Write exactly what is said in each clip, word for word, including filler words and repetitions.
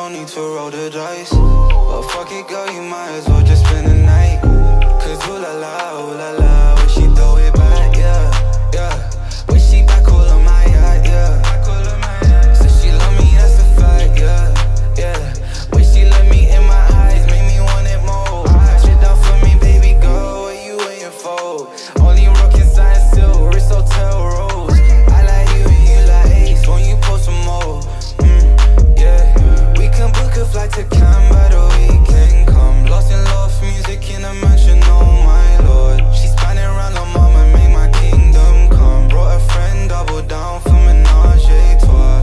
no need to roll the dice. But fuck it, girl, you might as well just spend the night. Cause ooh la la, ooh la la, when she throw it back, yeah, yeah. When she back all on my yacht, yeah. Said she love me, that's a fact, yeah, yeah. When she let me in my eyes, make me want it more. Shit down for me, baby girl, what you waiting for? Only rockin' side silk, wrist hotel rose. I like you and you like Ace, when you post some more. Mm, yeah, we can book a flight to Cannes by the weekend come. Lost in love, music in a mansion, oh my lord. She's spanning around the mama, make my kingdom come. Brought a friend, double down for menage a trois.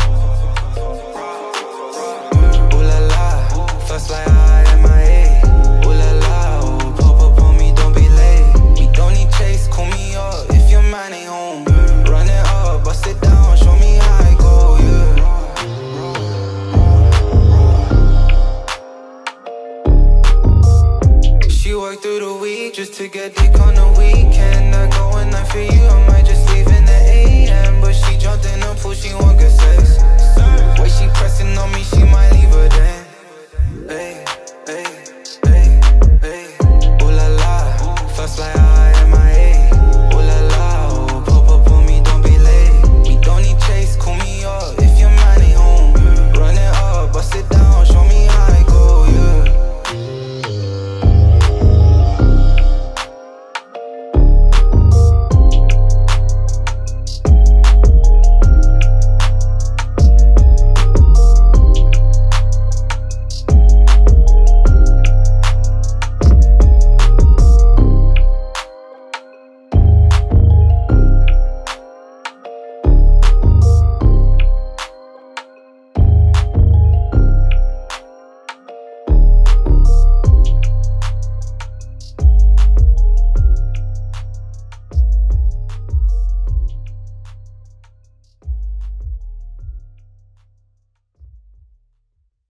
Ooh la la, first like I M I A. Ooh la la, oh, pop up on me, don't be late. We don't need chase, call me up if your man ain't home. Run it up, bust it down, show me how I go, yeah. She worked through the week just to get dick on the weekend. I go and I for you, I'm